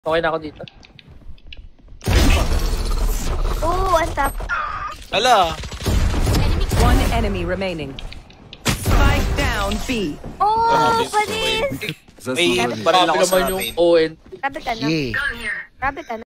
Okay na ako dito. Oh, what's up? Hala. One enemy remaining. Spike down B. Oh, panis! May Grabe naman yung ON. Grabe ka na. Grabe ka na.